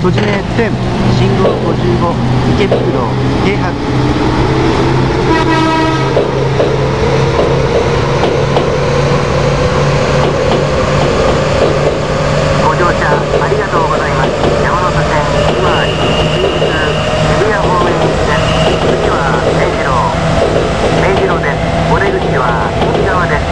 閉じ目10信号55池袋停泊。 ご乗車ありがとうございます。山手線ひまわり新宿渋谷方面行きです。次は明治路です。お出口は右側です。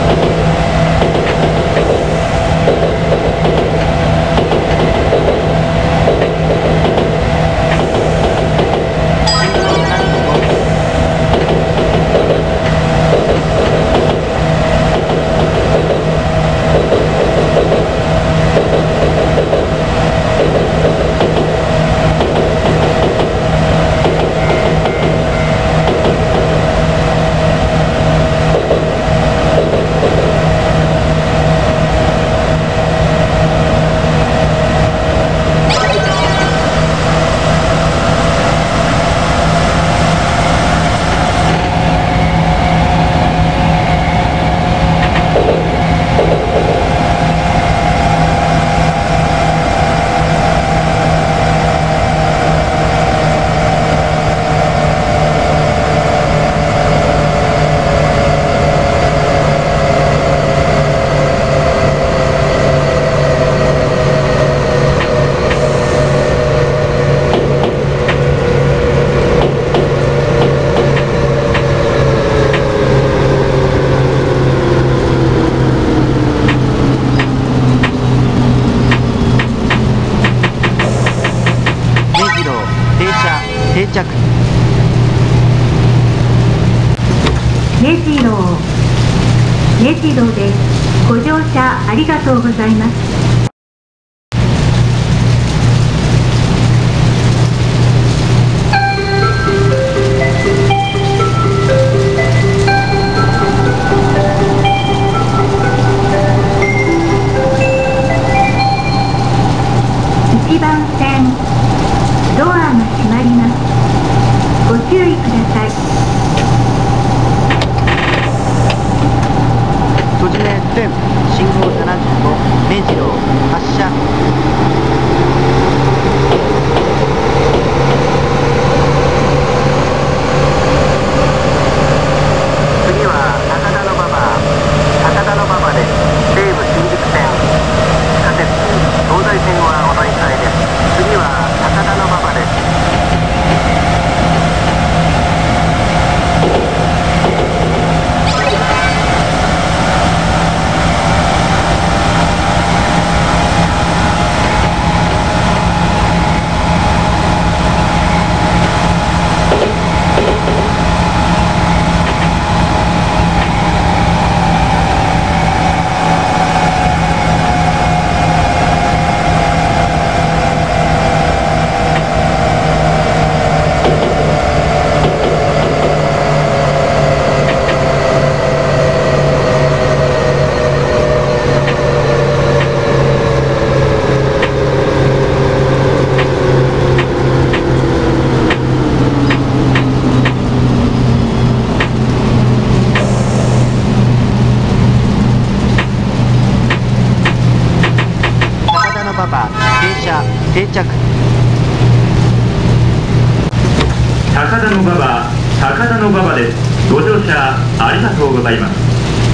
停着。 目白です。ご乗車ありがとうございます。1番線ドアが閉まります。ご注意ください。 閉じ目10信号75明治路発車。 次は高田馬場です。西武新宿線地下鉄東西線はお乗り換えです。次は高田馬場です。 停着。 高田馬場です。ご乗車ありがとうございます。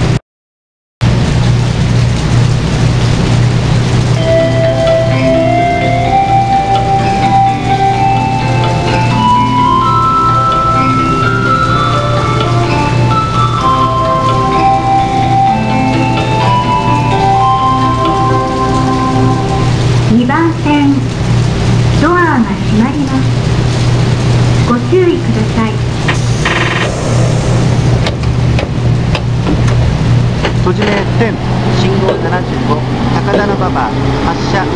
2番線ドアが閉まります。ご注意ください。 閉じ目10信号75高田馬場発車。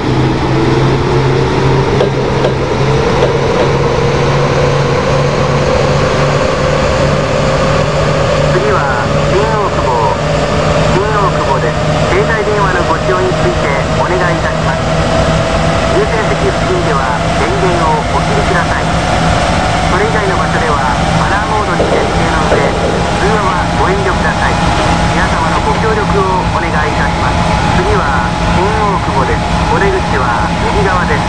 次は新大久保です。携帯電話のご使用についてお願いいたします。優先席付近では電源をお切りください。それ以外の場所ではマナーモードに設定の上、通話はご遠慮ください。皆様のご協力をお願いいたします。次は新大久保です。 お出口は右側です。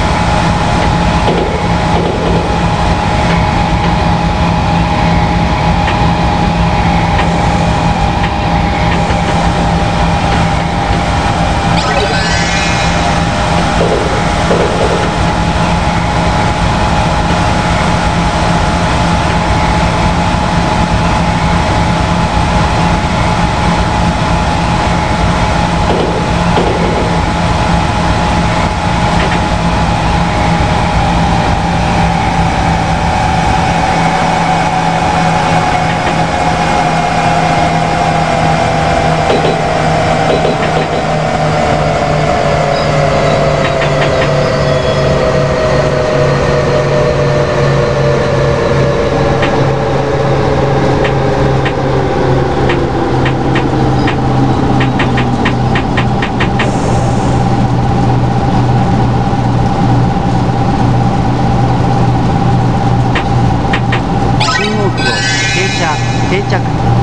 定着。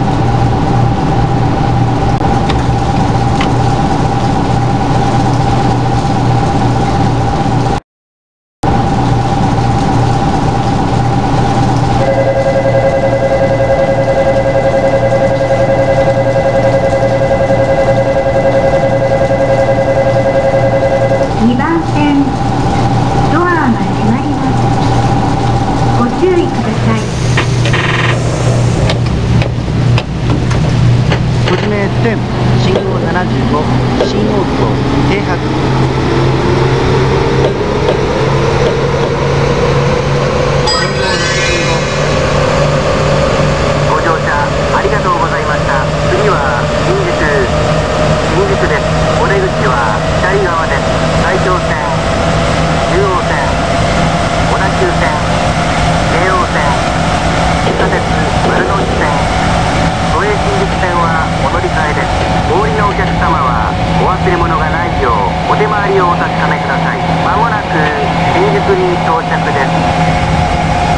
2番線ドアが閉まります。ご注意ください。 小島線信号75新大久保停泊。 ご乗車ありがとうございました。次は新宿です。お出口は左側です。埼京線、中央線、小田急線、京王線、地下鉄丸ノ内線、都営新宿線はお乗り換えです。お降りのお客様はお忘れ物がないようお手回りをお確かめください。まもなく新宿に到着です。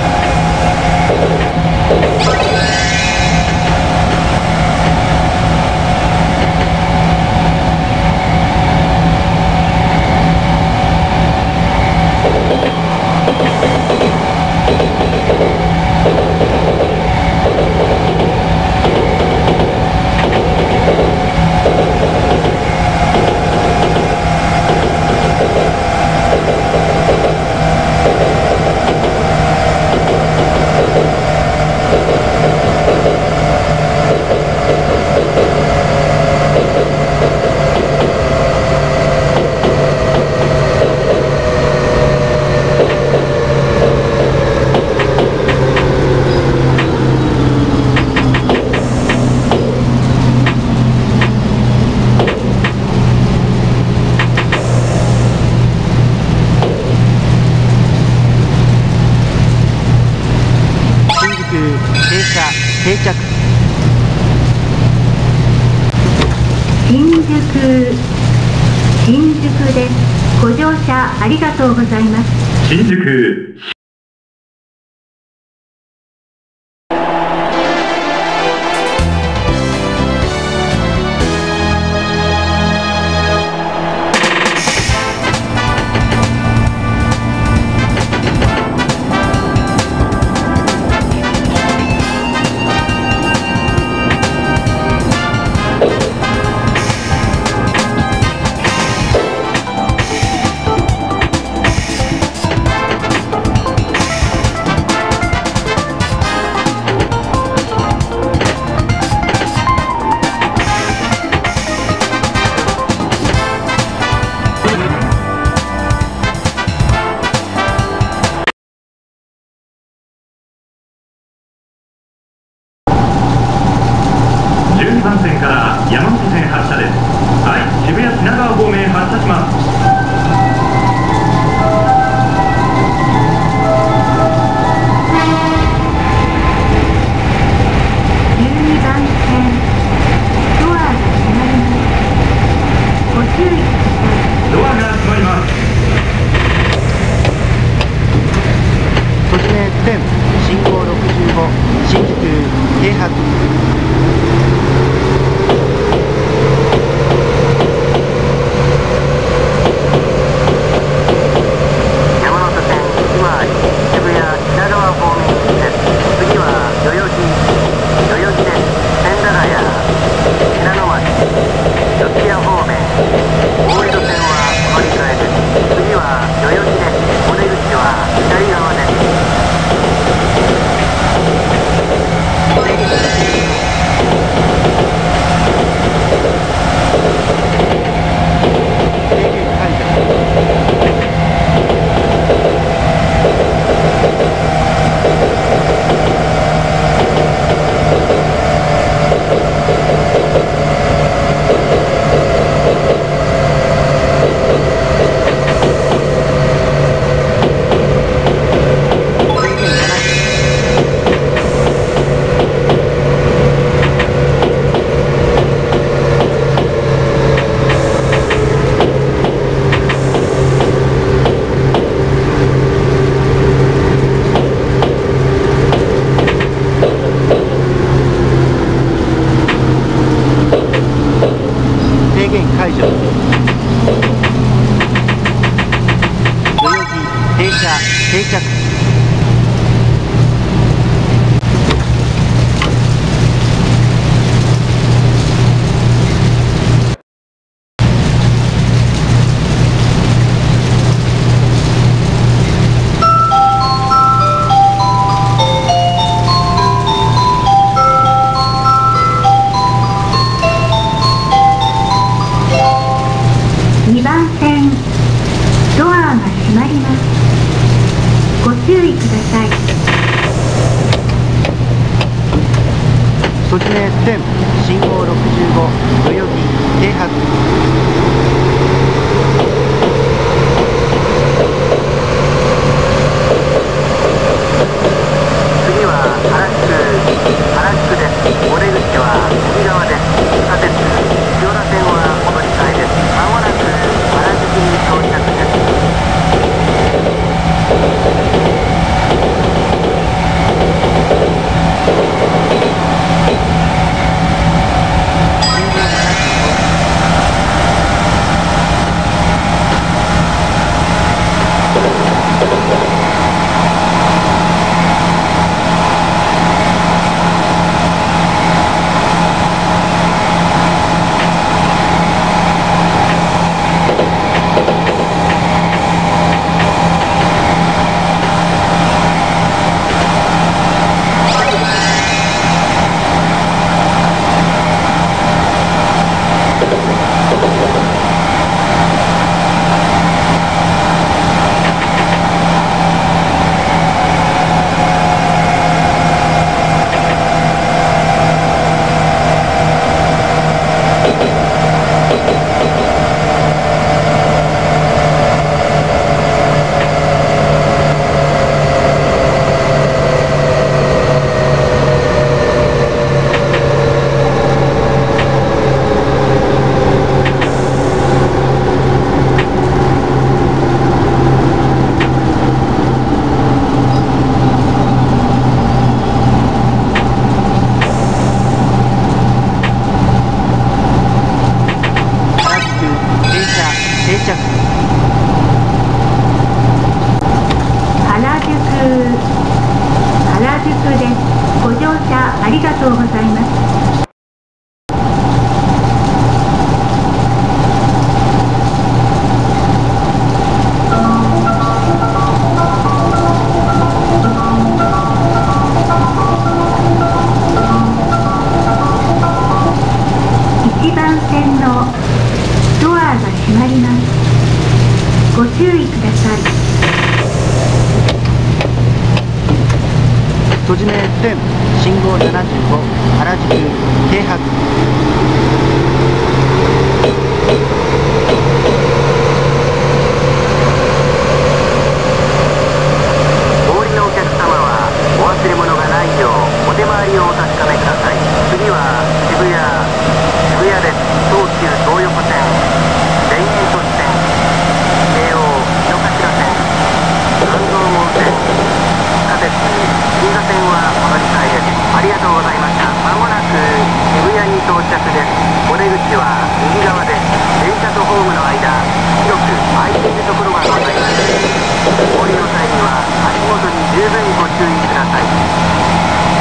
定着。 新宿です。ご乗車ありがとうございます。 新宿12番線から山手線発車です。はい、渋谷品川方面発車します。 12番線ドアが閉まります。ご注意ください。 ドアが閉まります。 小島線信号65新宿停泊。 さい。 閉じ目10信号65代々木停泊。 次は原宿です。お出口は右側です。地下鉄千代田線はお乗り換えです。まもなく原宿に到着です。 原宿です。ご乗車ありがとうございます。1番線のドアが閉まります。ご注意ください。 閉じ目10信号75原宿停泊。 お降りのお客様はお忘れ物がないようお手回りをお確かめください。次は渋谷です。東急東横線、田園都市線、京王井の頭線、半蔵門線、地下鉄銀座線はお乗り換えです。ありがとうございました。まもなく渋谷に到着です。お出口は右側です。電車とホームの間、広く空いているところがございます。お降りの際には足元に十分ご注意ください。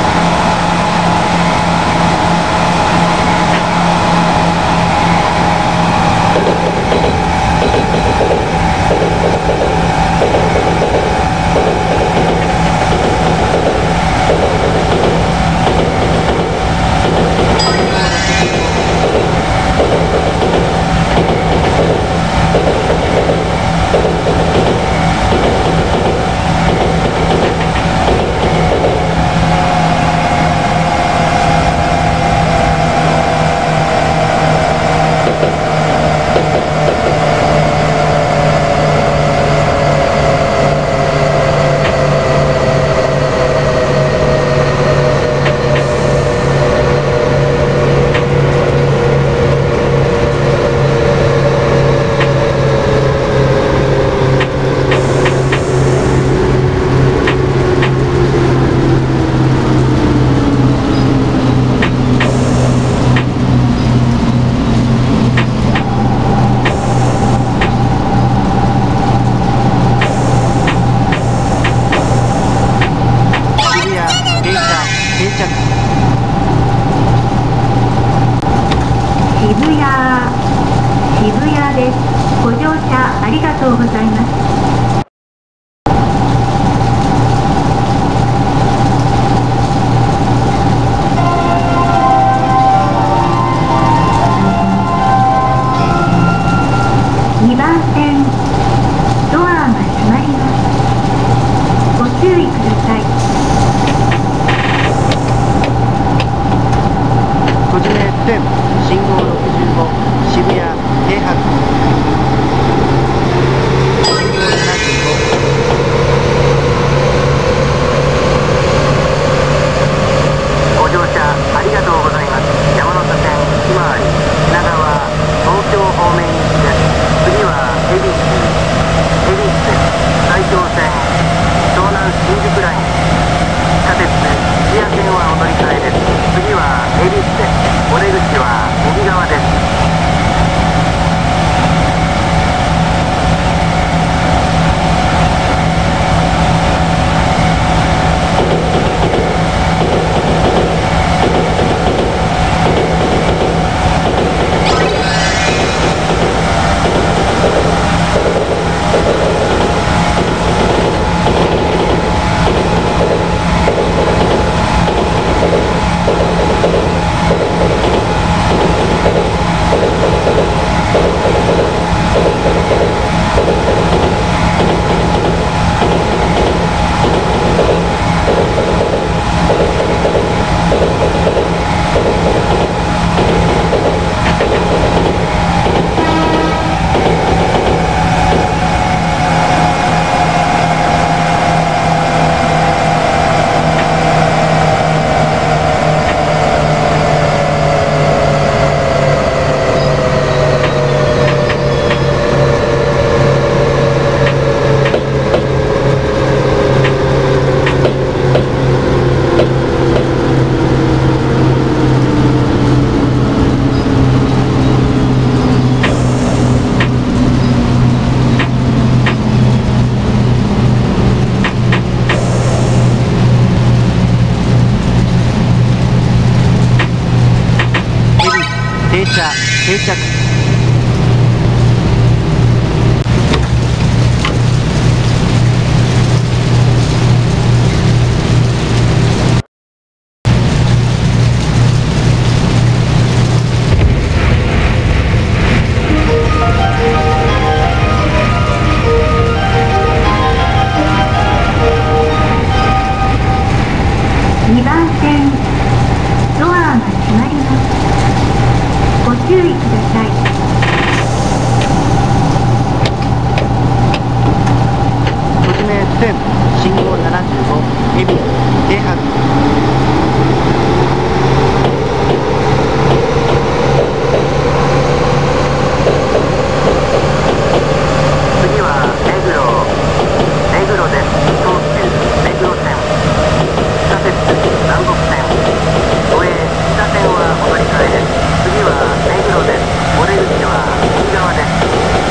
車定着。 2番線ドアが閉まります。ご注意ください。 戸締め10信号75恵比寿停泊。 次は目黒です。東急目黒線、地下鉄南北線、都営北線はお乗り換えです。次は目黒です。お出口は右側です。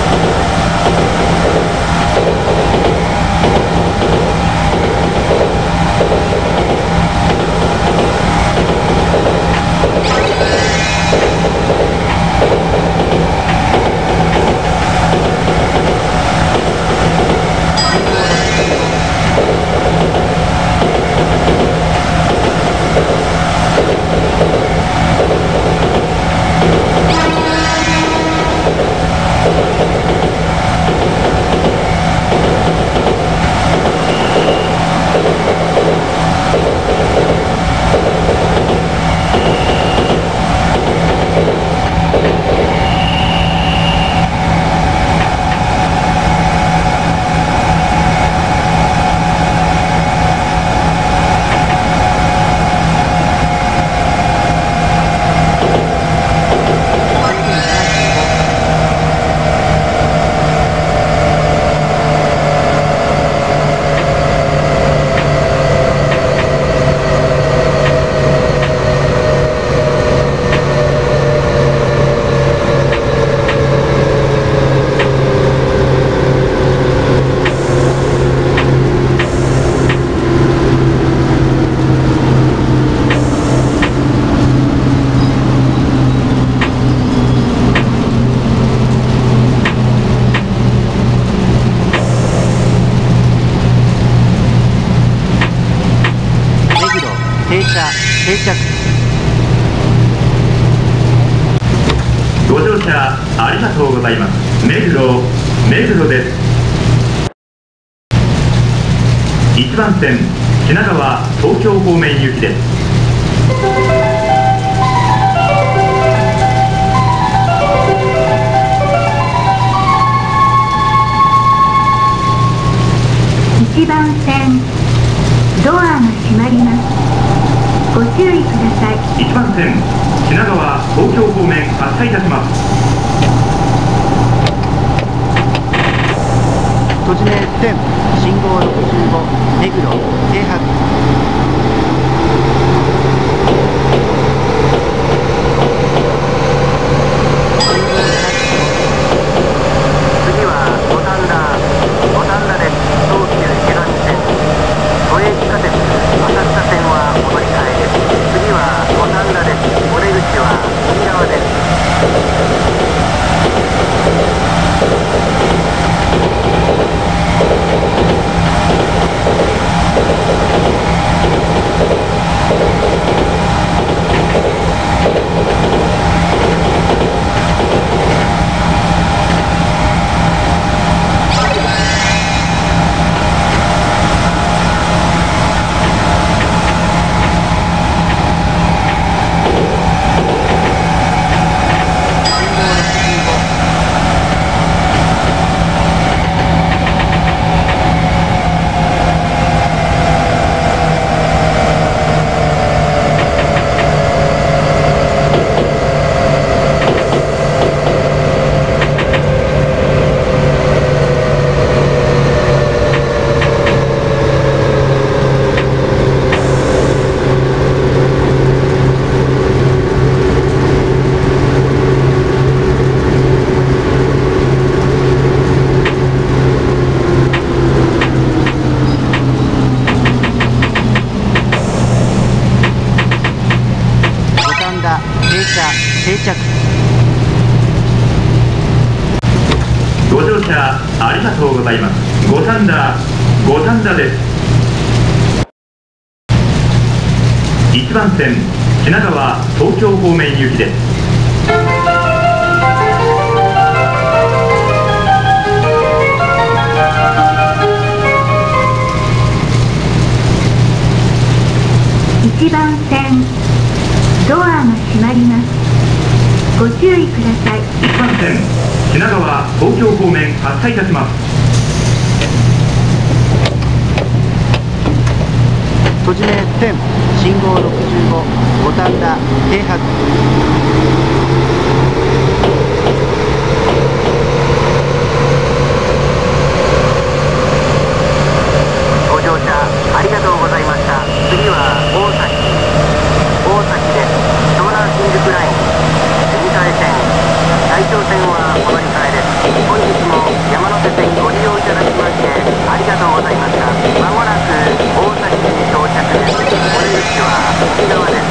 停車定着。 ご乗車ありがとうございます。目黒です。1番線品川東京方面行きです。 1番線ドアが閉まります。ご注意ください。 1番線品川東京方面発車いたします。 戸締め10信号65目黒停泊。 次は五反田です。東急池上線、都営地下鉄浅草線はお乗り換えです。次は五反田です。お出口は右側です。 停車定着。 車ありがとうございます。五反田です。1番線品川東京方面行きです。 1番線ドアが閉まります。ご注意ください。 1番線品川東京方面発車いたします。 閉じ目10信号65五反田停泊。 ご乗車ありがとうございました。次は大崎です。湘南新宿ライン乗り換え線大正線はお乗り換えです。本日も山手線ご利用いただきましてありがとうございました。まもなく大崎に到着です。お出口は右側です。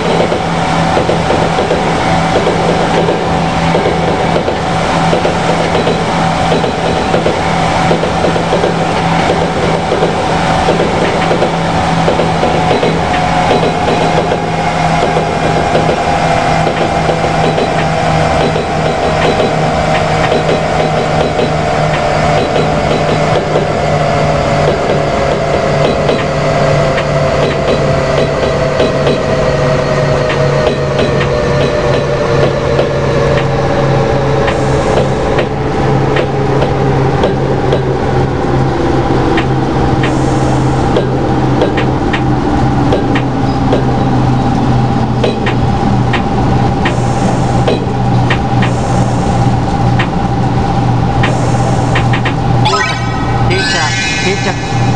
停着。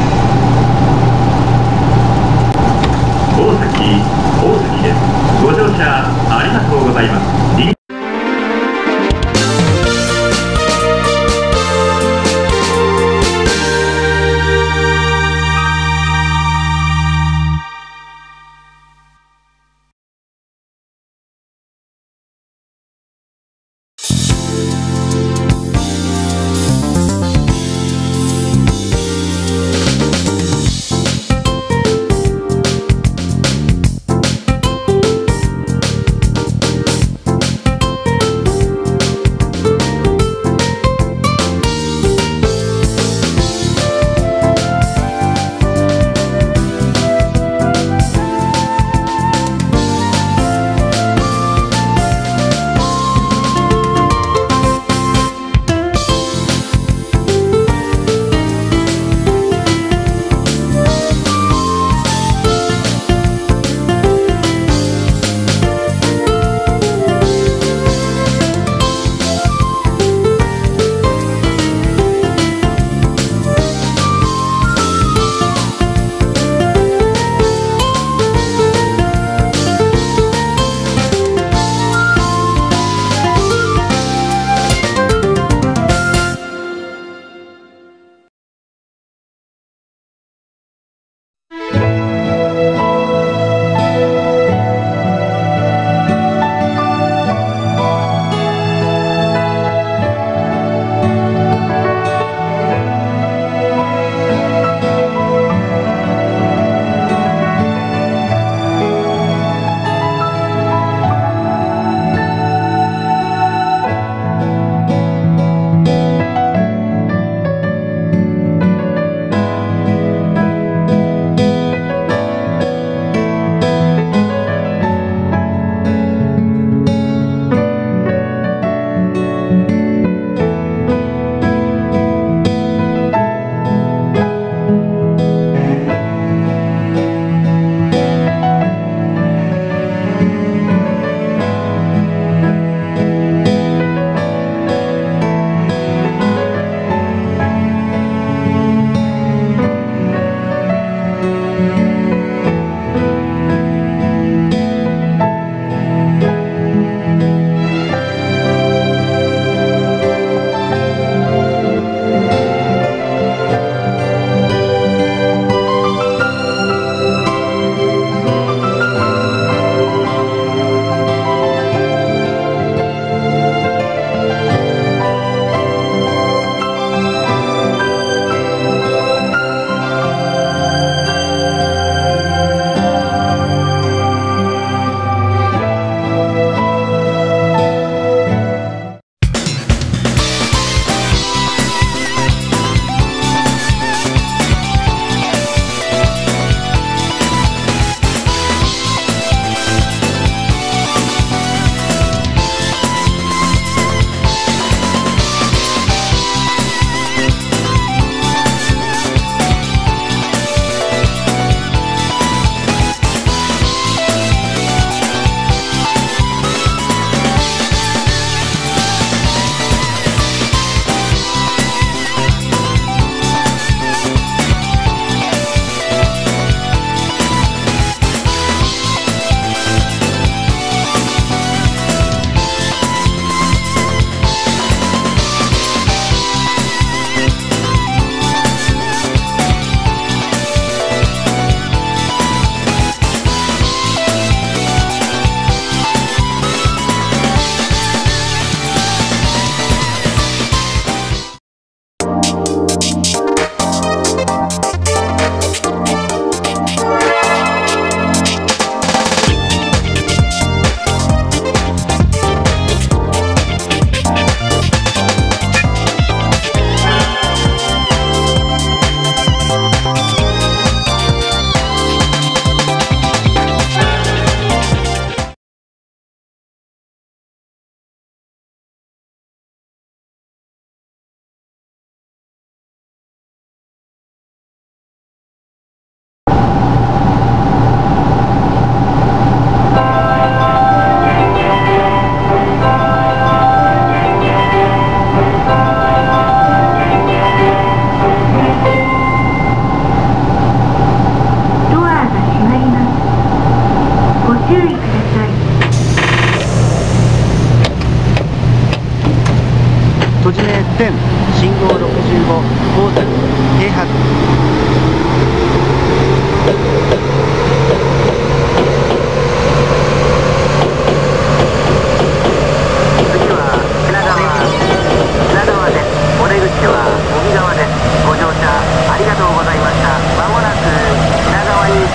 大崎です。ご乗車ありがとうございます。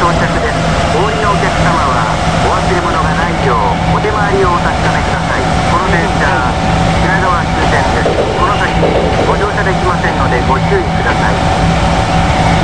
到着です。お降りのお客様はお忘れ物がないようお手回りをお確かめください。この電車品川終点です。この先ご乗車できませんのでご注意ください。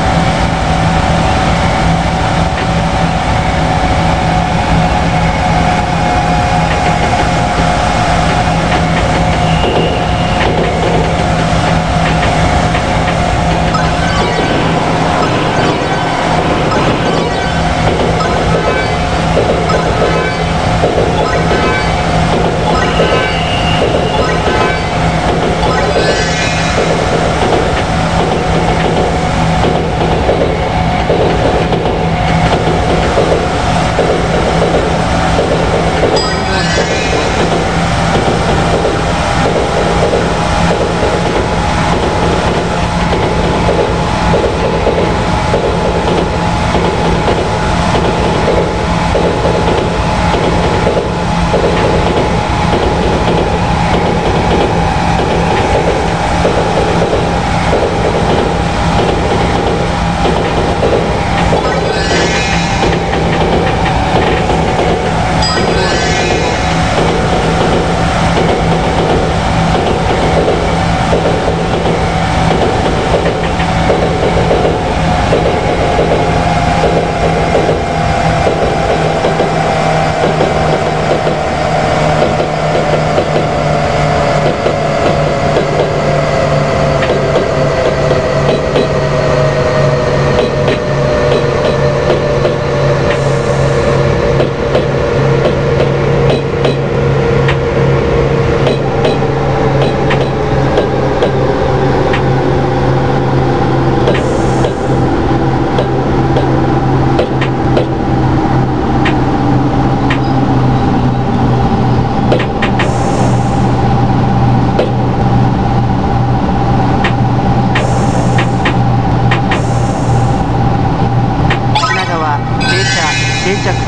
定着